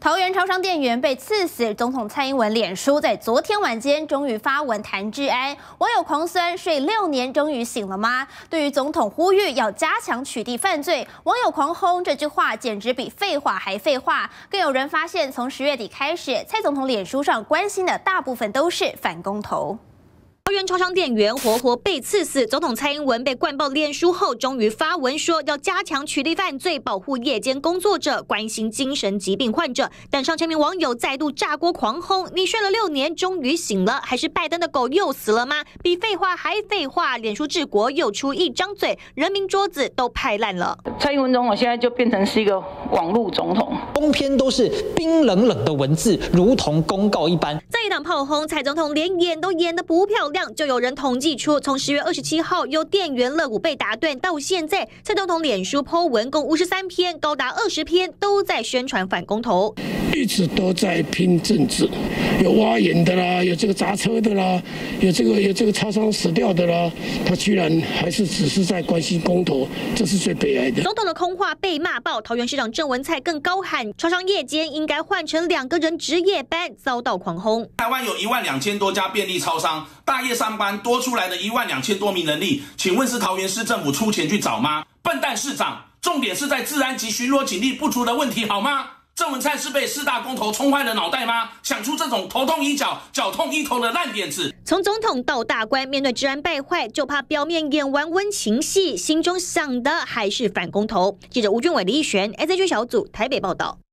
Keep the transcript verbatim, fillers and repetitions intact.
桃园超商店员被刺死，总统蔡英文脸书在昨天晚间终于发文谈治安，网友狂酸睡六年终于醒了吗？对于总统呼吁要加强取缔犯罪，网友狂轰这句话简直比废话还废话。更有人发现，从十月底开始，蔡总统脸书上关心的大部分都是反公投。 桃园超商店员活活被刺死，总统蔡英文被灌爆脸书后，终于发文说要加强取缔犯罪，保护夜间工作者，关心精神疾病患者。但上千名网友再度炸锅狂轰：你睡了六年，终于醒了，还是拜登的狗又死了吗？比废话还废话！脸书治国又出一张嘴，人民桌子都拍烂了。 蔡英文总统现在就变成是一个网络总统， 通篇都是冰冷冷的文字，如同公告一般。 在一档炮轰，蔡总统连演都演得不漂亮。 就有人统计出，从十月二十七号有店员肋骨被打断到现在，蔡总统脸书 po 文共五十三篇，高达二十篇都在宣传反公投， 一直都在拼政治，有挖眼的啦，有这个砸车的啦，有这个有这个超商死掉的啦，他居然还是只是在关心公投，这是最悲哀的。 总统的空话被骂爆，桃园市长郑文灿更高喊，超商夜间应该换成两个人值夜班，遭到狂轰。 台湾有一万两千多家便利超商，大夜上班多出来的一万两千多名人力，请问是桃园市政府出钱去找吗？笨蛋市长，重点是在治安及巡逻警力不足的问题好吗？郑文灿是被四大公投冲坏了脑袋吗？想出这种头痛医脚、脚痛医头的烂点子。 从总统到大官，面对治安败坏，就怕表面演完温情戏，心中想的还是反公投。记者吴俊伟、李义璇 ，S H 小组台北报道。